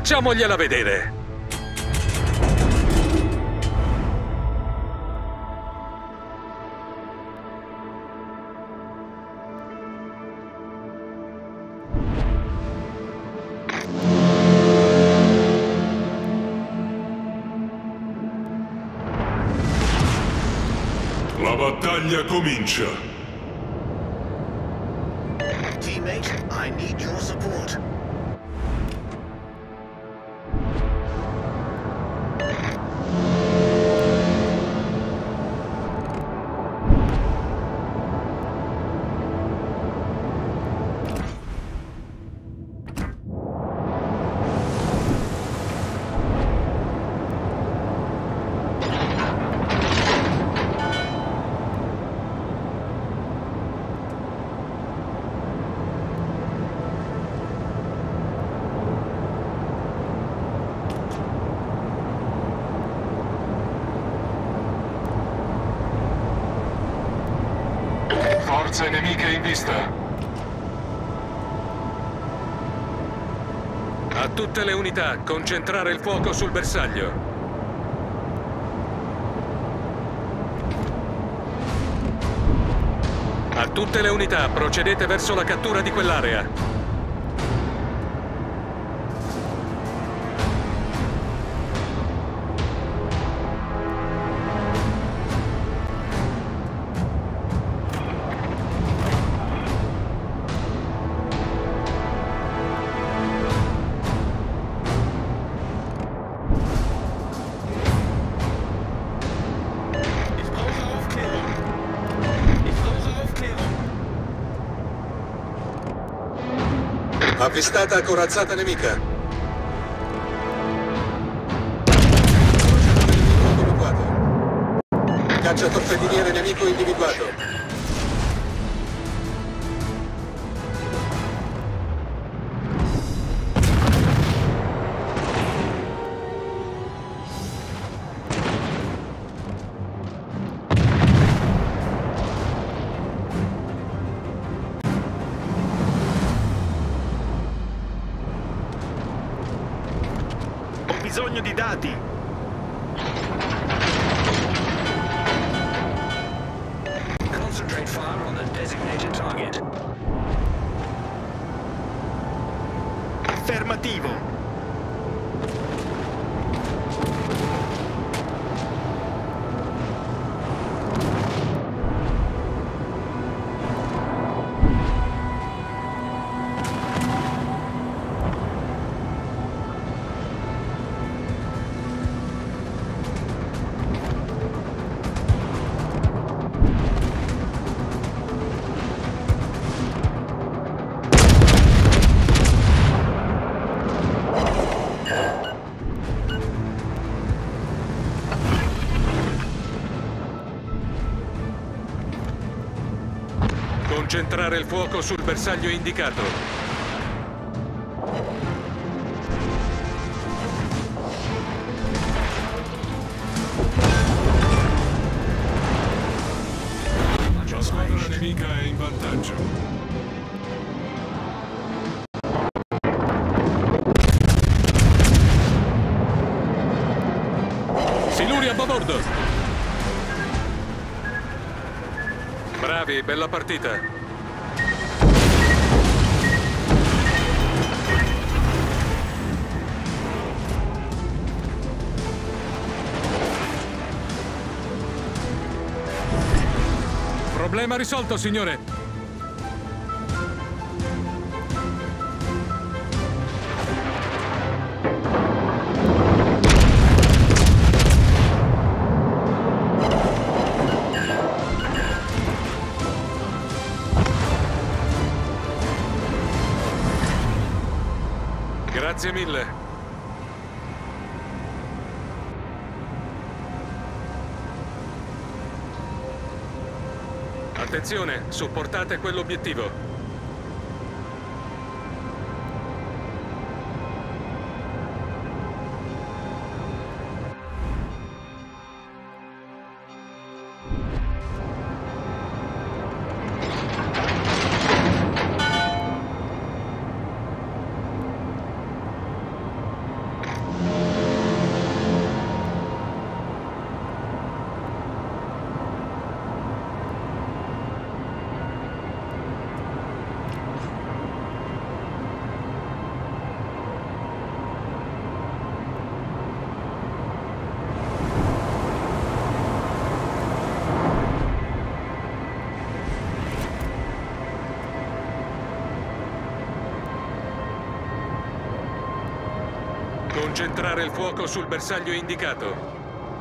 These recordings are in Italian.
Facciamogliela vedere! La battaglia comincia! Teammate, I need your support. Forze nemiche in vista! A tutte le unità, concentrare il fuoco sul bersaglio. A tutte le unità, procedete verso la cattura di quell'area. Avvistata corazzata nemica. Cacciatorpediniere nemico individuato. Bisogno di dati! Concentrate fire on the designated target. Affermativo! Concentrare il fuoco sul bersaglio indicato. La squadra nemica è in vantaggio. Siluri a babordo! Bravi, bella partita! Problema risolto, signore! Grazie mille! Attenzione, supportate quell'obiettivo. concentrare il fuoco sul bersaglio indicato.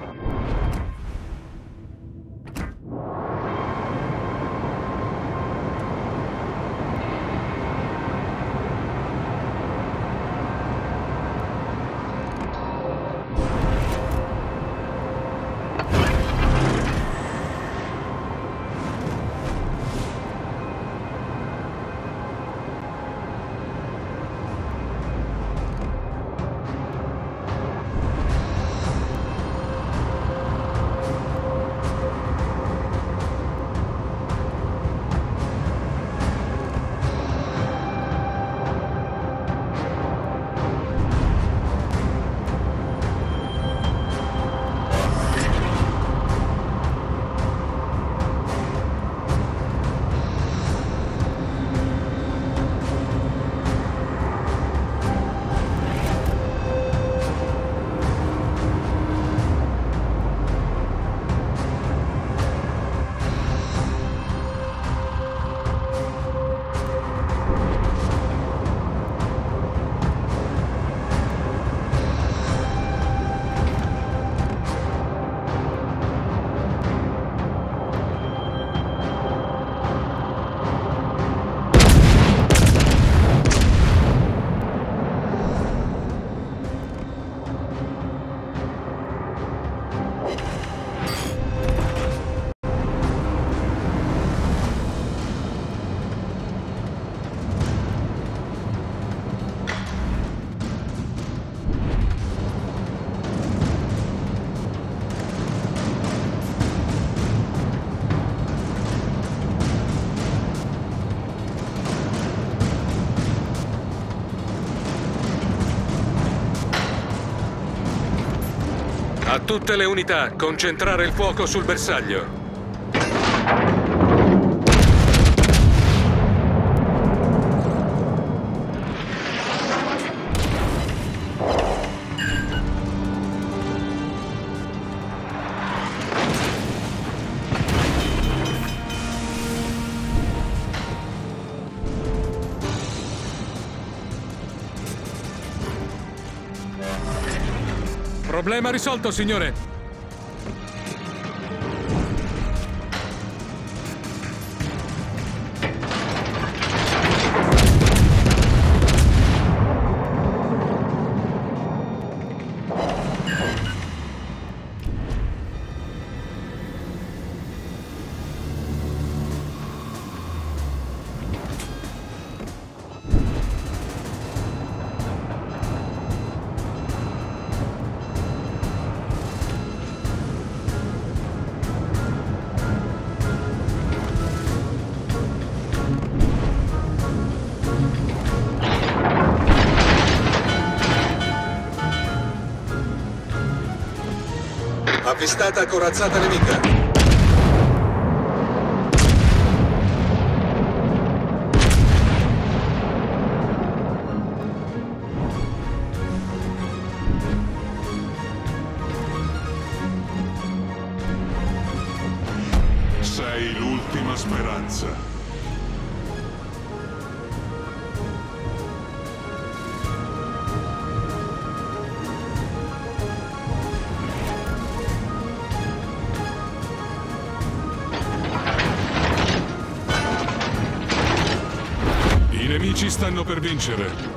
A tutte le unità, concentrare il fuoco sul bersaglio. Problema risolto, signore. Avvistata corazzata nemica. Sei l'ultima speranza. I nemici stanno per vincere.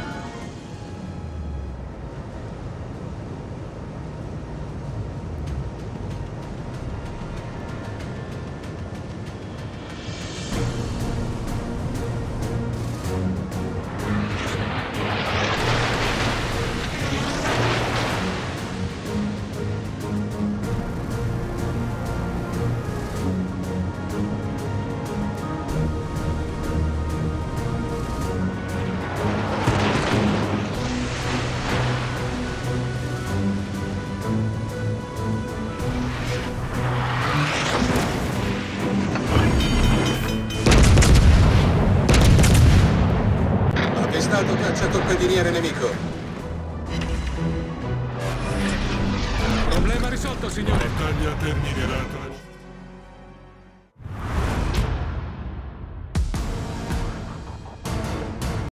Avvistato cacciatorpediniere nemico. Problema risolto, signore. Battaglia terminerata.